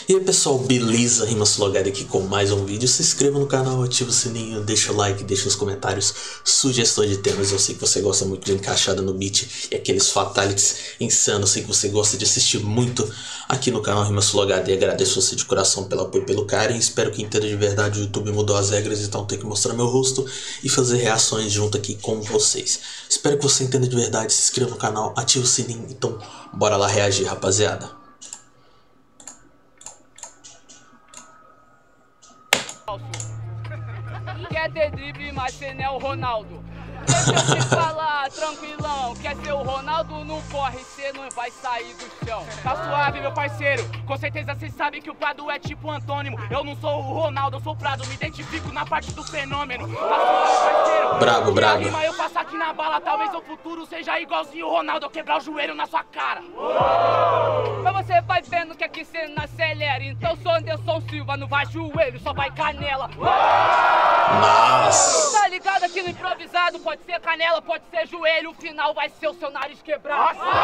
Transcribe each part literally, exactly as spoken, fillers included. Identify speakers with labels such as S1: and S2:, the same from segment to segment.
S1: E aí pessoal, beleza? RimaSulogado aqui com mais um vídeo. Se inscreva no canal, ativa o sininho, deixa o like, deixa nos comentários sugestões de temas. Eu sei que você gosta muito de encaixada no beat e aqueles fatalities insanos. Eu sei que você gosta de assistir muito aqui no canal RimaSulogado e agradeço você de coração pelo apoio e pelo carinho. Espero que entenda de verdade, o YouTube mudou as regras, então tenho que mostrar meu rosto e fazer reações junto aqui com vocês. Espero que você entenda de verdade, se inscreva no canal, ative o sininho, então bora lá reagir, rapaziada.
S2: Quer ter drible, mas cê não é o Ronaldo. Deixa eu te falar, tranquilão. Quer ser o Ronaldo, não corre, cê não vai sair do chão. Tá suave, meu parceiro. Com certeza cê sabe que o Prado é tipo antônimo. Eu não sou o Ronaldo, eu sou o Prado. Me identifico na parte do fenômeno. Tá suave, parceiro.
S1: Brabo, brabo.
S2: Rima, eu passo aqui na bala, talvez no futuro seja igualzinho o Ronaldo. Eu quebrar o joelho na sua cara. Mas você vai vendo que aqui cê não acelera. Então sou Anderson Silva, não vai joelho, só vai canela.
S1: Nossa.
S2: Tá ligado aqui no improvisado? Pode ser canela, pode ser joelho, o final vai ser o seu nariz quebrado. Você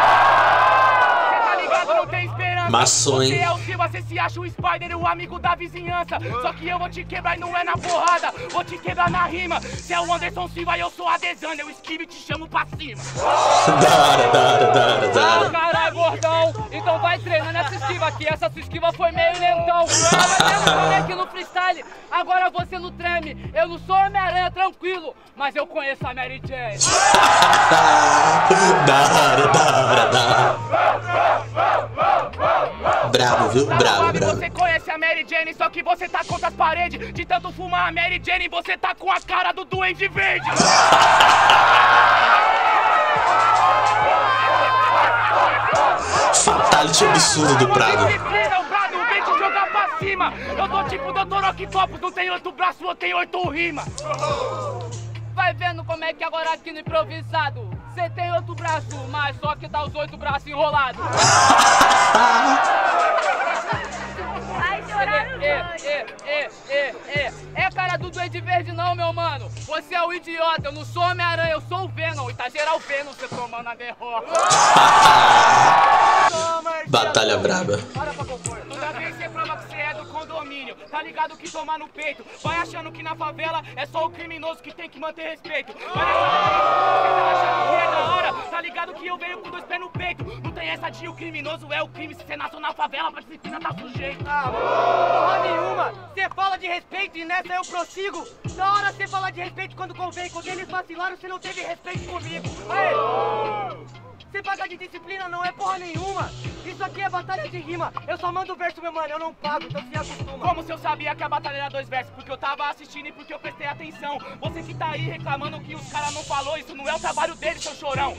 S2: tá ligado, não tem esperança.
S1: Maçom, hein?
S2: Você é o Silva, você se acha o Spider, o amigo da vizinhança. Só que eu vou te quebrar e não é na porrada, vou te quebrar na rima. Você é o Anderson Silva e eu sou a Desana, eu esquivo e te chamo pra cima.
S1: Da hora, da hora, da hora, da hora.
S2: Ah, caralho, gordão. Então vai treinando essa esquiva aqui, essa sua esquiva foi meio lentão. Eu aqui no freestyle, agora você não treme. Eu não sou Homem-Aranha, tranquilo, mas eu conheço a Mary Jane.
S1: Da hora, da hora, da hora. Bravo, viu? Bravo, bravo.
S2: Você conhece a Mary Jane, só que você tá contra as paredes. De tanto fumar a Mary Jane, você tá com a cara do Duende Verde.
S1: Fatality absurdo do Prado.
S2: Vem te jogar pra cima. Eu tô tipo doutor Octopus, não tem oito braços, eu tenho oito rimas. Vai vendo como é que agora aqui no improvisado você tem outro braço, mas só que tá os oito braços enrolados.
S3: Ai, choraram,
S2: É, é, é, é, é. É cara do Duende Verde não, meu mano. Você é o idiota, eu não sou Homem-Aranha, eu sou o Venom. E tá geral Venom, você tomando a derrota.
S1: Batalha braba.
S2: Para pra compor. Toda vez você prova que você é do condomínio. Tá ligado que tomar no peito. Vai achando que na favela é só o criminoso que tem que manter respeito. Vai você tá achando que é da hora. Tá ligado que eu venho com dois pés no peito. Não tem essa de o criminoso é o crime. Se você nasceu na favela, pra disciplina tá sujeito. Ah, porra nenhuma. Você fala de respeito e nessa eu prossigo. Da hora você falar de respeito quando convém. Quando eles vacilaram, você não teve respeito comigo. Aê! Você pagar de disciplina não é porra nenhuma. Isso aqui é batalha de rima. Eu só mando verso, meu mano, eu não pago, então se acostuma. Como se eu sabia que a batalha era dois versos? Porque eu tava assistindo e porque eu prestei atenção. Você que tá aí reclamando que os caras não falou, isso não é o trabalho dele, seu chorão.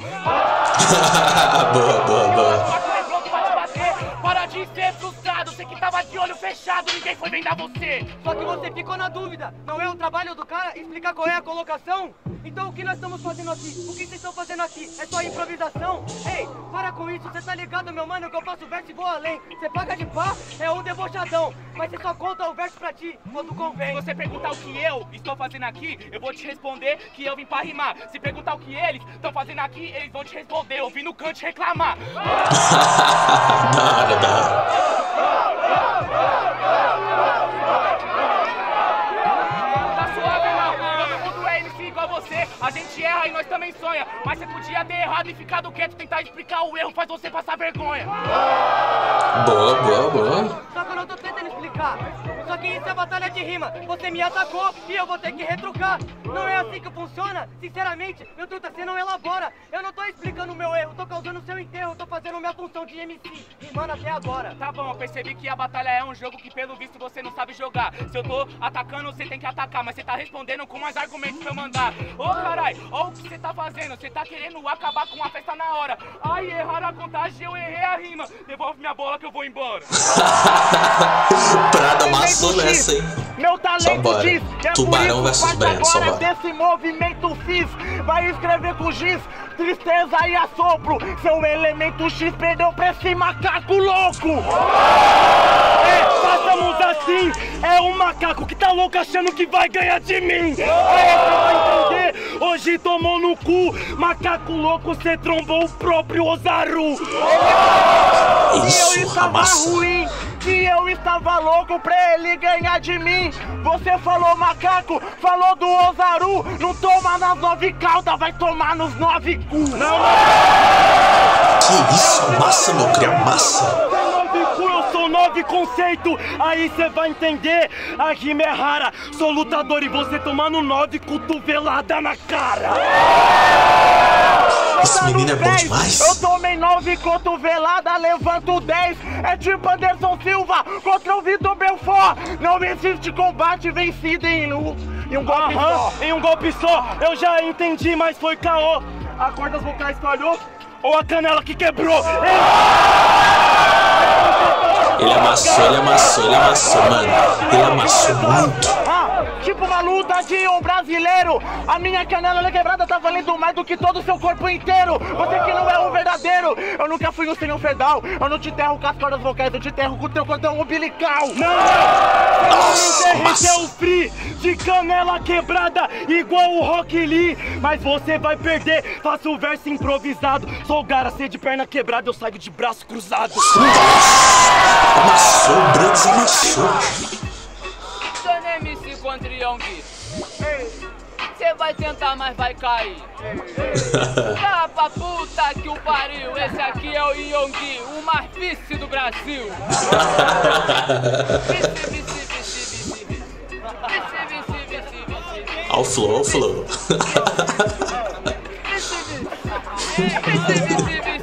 S1: Boa, boa, boa.
S2: Para de ser frustrado, você que tava de olho fechado, ninguém foi vendar você. Só que você ficou na dúvida, não é o trabalho do cara explicar qual é a colocação? Então o que nós estamos fazendo aqui? O que vocês estão fazendo aqui? É só improvisação? Ei, para com isso, você tá ligado, meu mano, que eu faço verso e vou além. Você paga de pá, é um debochadão, mas você só conta o verso pra ti quando convém. Se você perguntar o que eu estou fazendo aqui, eu vou te responder que eu vim pra rimar. Se perguntar o que eles estão fazendo aqui, eles vão te responder, eu vim no canto reclamar.
S1: Da hora, da hora.
S2: Tá suave, irmão. Todo mundo é M C igual você. A gente erra e nós também sonha. Mas você podia ter errado e ficado quieto. Tentar explicar o erro faz você passar vergonha.
S1: Boa, boa, boa.
S2: Só que eu não tô tentando explicar. Só que isso é batalha de rima. Você me atacou e eu vou ter que retrucar. Não é assim que funciona. Sinceramente, meu truta, você não elabora. Eu não tô explicando o meu erro, tô causando o seu enterro. Tô fazendo minha função de M C, rimando até agora. Tá bom, eu percebi que a batalha é um jogo que pelo visto você não sabe jogar. Se eu tô atacando, você tem que atacar. Mas você tá respondendo com mais argumentos pra eu mandar. Ô carai, ó o que você tá fazendo. Você tá querendo acabar com a festa na hora. Ai, erraram a contagem, eu errei a rima. Devolve minha bola que eu vou embora.
S1: Prada amassou nessa, hein?
S2: Meu talento diz que é
S1: Tubarão versus Breno, só bora.
S2: Desse movimento fiz, vai escrever com giz, tristeza e assopro. Seu elemento X perdeu pra esse macaco louco. É, passamos assim, é um macaco que tá louco achando que vai ganhar de mim. É, pra entender
S4: hoje tomou no cu. Macaco louco, cê trombou o próprio Ozaru.
S1: Isso,
S2: eu estava
S1: amassa.
S2: ruim, que eu estava louco pra ele ganhar de mim. Você falou macaco, falou do Ozaru. Não toma nas nove caudas, vai tomar nos nove cu. Não,
S1: Que isso, amassa, meu cria, amassa.
S4: Eu sou nove conceito, aí cê vai entender. A rima é rara, sou lutador e você tomando nove cotovelada na cara.
S1: Esse menino é bom demais.
S2: Eu tomei nove cotovelada, levanto dez. É tipo Anderson Silva contra o Vitor Belfort. Não existe combate vencido em um, em um golpe
S4: Aham,
S2: só.
S4: em um golpe só, eu já entendi, mas foi caô. A cordas vocais falhou ou a canela que quebrou?
S1: Ele amassou, ele amassou, ele amassou, mano. Ele amassou muito.
S2: Ah, tipo uma luta de um brasileiro. A minha canela quebrada tá valendo mais do que todo o seu corpo inteiro. Você que não é um verdadeiro. Eu nunca fui um senhor fedal. Eu não te enterro com as cordas vocais, eu te enterro com o teu cordão umbilical.
S4: Não!
S1: Nossa,
S4: Esse
S1: massa.
S4: é o free de canela quebrada, igual o Rock Lee. Mas você vai perder, faço o verso improvisado. Sou o Garacê de perna quebrada, eu saio de braço cruzado.
S1: Amassou, o Brands amassou.
S5: Dona M C contra Yong. Cê vai tentar, mas vai cair. Tá pra puta que o pariu. Esse aqui é o Yong, o mais vice do Brasil. Vice, vice, vice, vice, vice. Vice, vice, vice, vice.
S1: Ao flow, ao flow.
S5: Vice, vice, vice, vice, vice, vice.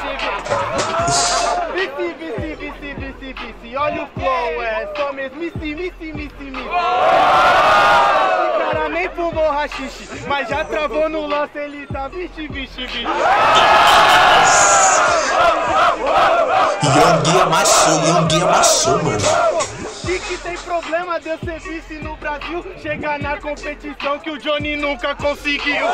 S2: Vice, vice, vice, vice, vice. Olha o flow, é só mesmo. Missi, missi, missi, missi. Esse cara nem fumou rachixe, mas já travou no lance, ele tá vixe, vixe, vixe.
S1: Yongui amassou, Yongui amassou, mano.
S2: E que tem problema de eu ser vice no Brasil, chegar na competição que o Johnny nunca conseguiu.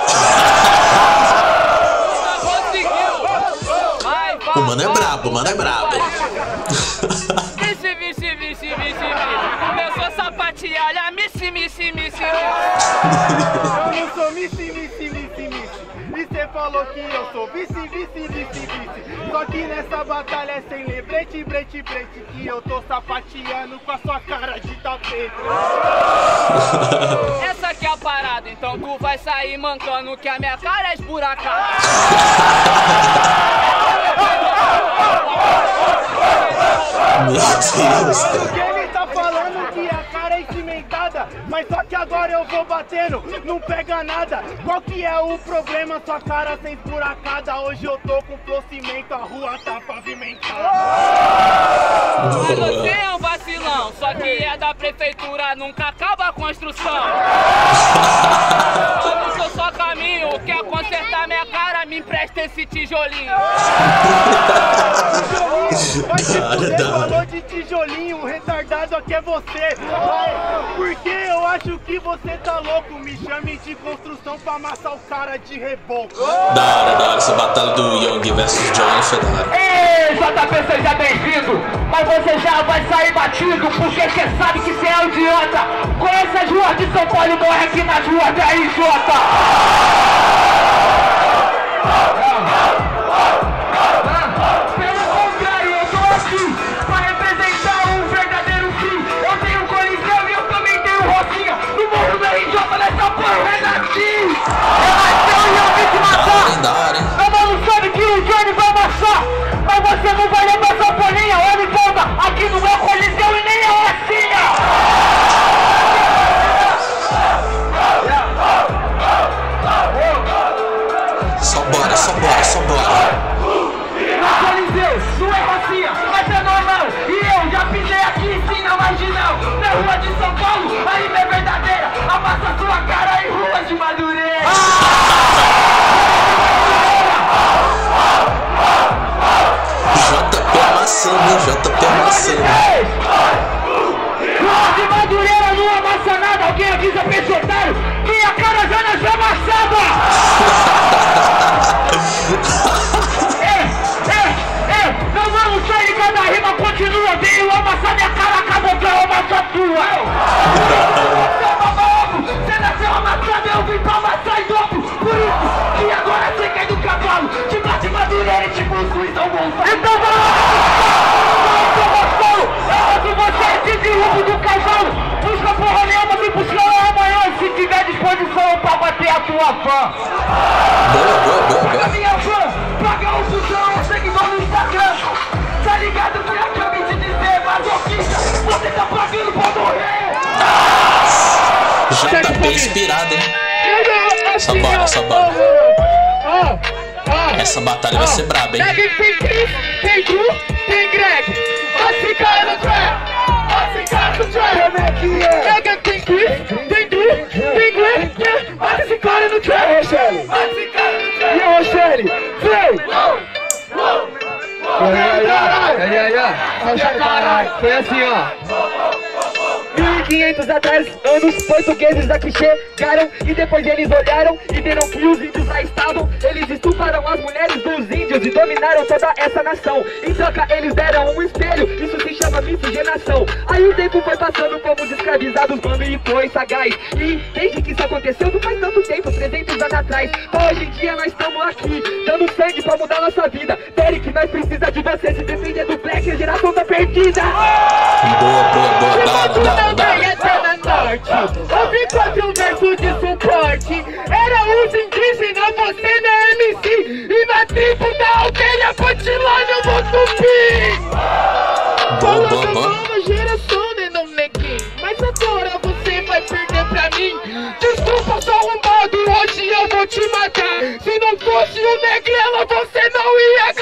S5: Conseguiu! Vai, vai,
S1: O mano é brabo, o mano é brabo.
S5: Vice, vice, vice, vice, vice. Começou a sapatear, olha, missi, missi, missi.
S2: Eu não sou missi, missi, missi, missi. E cê falou que eu sou vice, vice, vice, vice. Só que nessa batalha é sem lembrete, brete, brete. Que eu tô sapateando com a sua cara de tapete.
S5: Essa aqui é a parada, então tu vai sair mancando que a minha cara é esburacada.
S1: Meu Deus,
S2: Porque
S1: cara.
S2: ele tá falando que a cara é cimentada, mas só que agora eu vou batendo, não pega nada. Qual que é o problema? Sua cara sem esburacada. Hoje eu tô com flow cimento, a rua tá pavimentada.
S5: Mas você é um vacilão, só que é da prefeitura, nunca acaba a construção. Eu não sou só caminho, quer consertar minha cara, me empresta esse tijolinho.
S2: Vai se
S1: Da hora,
S2: fuder,
S1: da hora.
S2: falou de tijolinho, o retardado aqui é você. Vai, porque eu acho que você tá louco. Me chame de construção pra amassar o cara de reboco.
S1: Da hora, da hora. Essa batalha do Young versus Johnny foi da hora.
S2: Ei, J P, seja bem-vindo. Mas você já vai sair batido, porque você sabe que você é um idiota. Conhece as ruas de São Paulo, morre aqui nas ruas da R J. Pelo contrário, eu tô aqui pra representar um verdadeiro fim. Eu tenho colisão e eu também tenho rocinha. No morro da R J, nessa porra, eu renasci. Renasceu e eu vim te
S1: Da hora,
S2: matar.
S1: hein, da hora, hein.
S2: Meu mano sabe que o Johnny vai amassar, mas você não vai levar essa bolinha. Olha, volta aqui no meu coliseu e nem a rocinha.
S1: Só bora, só bora, só bora.
S2: No coliseu, não é rocinha, mas é normal. E eu já pisei aqui sim na marginal. Na rua de São Paulo, a rima é verdadeira. Amassa sua cara em ruas de Madureira.
S1: J P amassando, hein, J P amassando.
S2: Rua de Madureira não amassa nada. Alguém avisa pra esse otário que a cara já nasceu amassada. É, é, é, meu mano, sai de cada rima, continua bem. Eu amassar minha cara, acabou que eu amasso a tua. Você nasceu amassado, eu vim pra amassar em dobro.
S4: isso. E agora você cai do cavalo, te bate Madureira e te possui São Gonçalo. Então vai lá, São Gonçalo, eu você esse grupo do cavalo. Busca porra nenhuma, vem pro chão amanhã. Se tiver disposição pra bater a tua fã.
S1: Boa, boa, boa, boa.
S4: A minha fã, paga o fusão, seguidor no Instagram. Tá ligado que eu acabei de dizer, masoquista, você tá pagando pra morrer.
S1: Já tá bem inspirado, hein? Só bora, só bora. Essa batalha vai ser braba, hein?
S4: Tem Chris, tem Drew, tem Greg. Esse cara no trap, esse cara no trap. Como é que é? Pega, tem Chris, tem Drew, tem Greg. Esse cara no trap. E Rochelle? Esse cara no trap. E Rochelle? Vem! Ai, ai, ai, caralho, foi assim, ó. mil e quinhentos atrás, anos, portugueses aqui chegaram e depois eles olharam e viram que os índios lá estavam. Eles estupraram as mulheres dos índios e dominaram toda essa nação. Em troca eles deram um espelho, isso se chama miscigenação. Aí o tempo foi passando, fomos escravizados, mano, e foi sagaz. E desde que isso aconteceu, não faz tanto tempo, trezentos anos atrás. Então hoje em dia nós estamos aqui, dando sangue pra mudar nossa vida. Derek, nós precisa de você, se defender do Black, a geração tá perdida.
S1: Boa, boa, boa, dá, dá.
S4: Eu vim fazer um verso de suporte. Era os indígenas, você não é M C. E na tribo da aldeia Pantilândia eu vou subir.
S1: Boa, boa, boa.
S4: Nova geração, né, não neguinho. Mas agora você vai perder pra mim. Desculpa, sou arrombado, hoje eu vou te matar. Se não fosse o Negrela, você não ia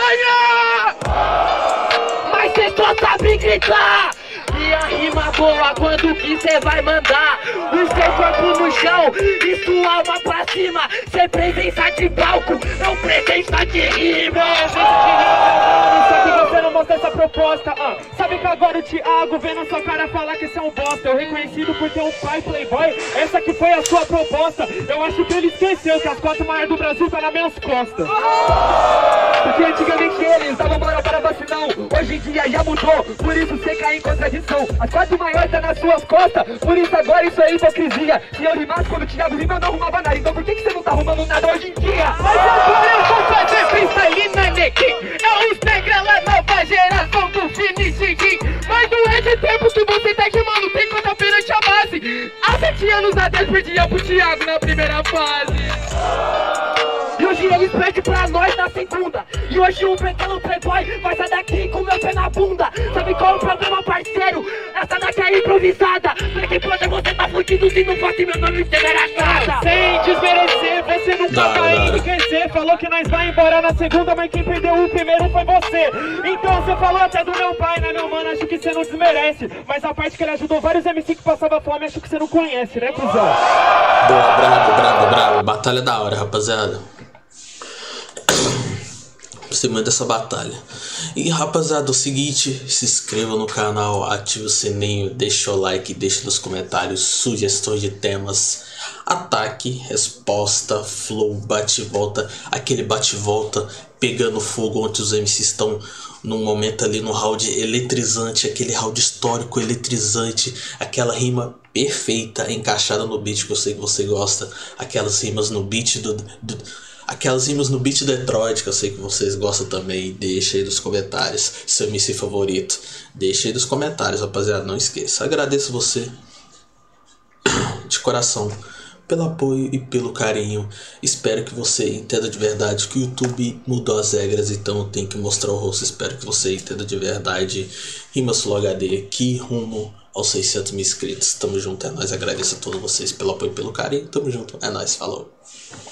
S4: ganhar. Mas cê só sabe gritar. E a rima boa quando que cê vai mandar o seu corpo no chão e sua alma pra cima. Cê presença de palco, não presença de rima. Só que você não mostra essa proposta. ah. Sabe que agora o Thiago vê na sua cara falar que você é um bosta. Eu reconhecido por ter um pai playboy, essa que foi a sua proposta. Eu acho que ele esqueceu que as cotas maiores do Brasil tá nas minhas costas. Porque antigamente eles davam moral para vacinão, hoje em dia já mudou, por isso você cai em contradição. As quatro maiores tá nas suas costas, por isso agora isso é hipocrisia. Se eu rimasse quando o Thiago rima eu não arrumava nada, então por que, que você não tá arrumando nada hoje em dia? Mas agora eu vou fazer freestyle na Nequim. É os Negrela, nova geração do Finishing. Mas não é de tempo que você tá queimando, tem conta perante a base. Há sete anos atrás perdia pro Thiago na primeira fase. E hoje eles perdem pra nós na segunda. E hoje um pequeno playboy vai sair daqui com meu pé na bunda. Sabe qual é o problema, parceiro? Essa daqui é improvisada. Black Panther, você tá fudido se não fosse meu nome ser achada. Sem desmerecer, você nunca vai enriquecer. Falou que nós vai embora na segunda, mas quem perdeu o primeiro foi você. Então você falou até do meu pai, né, meu mano? Acho que você não desmerece. Mas a parte que ele ajudou vários M C que passavam fome, acho que você não conhece, né, cuzão?
S1: Boa, brabo, brabo, brabo. Batalha da hora, rapaziada. Você manda essa batalha. E rapaziada, é o seguinte, se inscreva no canal, ative o sininho, deixa o like, deixa nos comentários sugestões de temas, ataque, resposta, flow, bate e volta, aquele bate e volta pegando fogo onde os M Cs estão num momento ali no round eletrizante, aquele round histórico eletrizante, aquela rima perfeita encaixada no beat que eu sei que você gosta, aquelas rimas no beat do, do Aquelas rimas no beat Detroit, que eu sei que vocês gostam também. Deixa aí nos comentários seu M C favorito. Deixa aí nos comentários, rapaziada. Não esqueça. Agradeço você de coração pelo apoio e pelo carinho. Espero que você entenda de verdade que o YouTube mudou as regras, então eu tenho que mostrar o rosto. Espero que você entenda de verdade. Rimas Flow H D aqui rumo aos seiscentos mil inscritos. Tamo junto, é nóis. Agradeço a todos vocês pelo apoio e pelo carinho. Tamo junto, é nóis. Falou.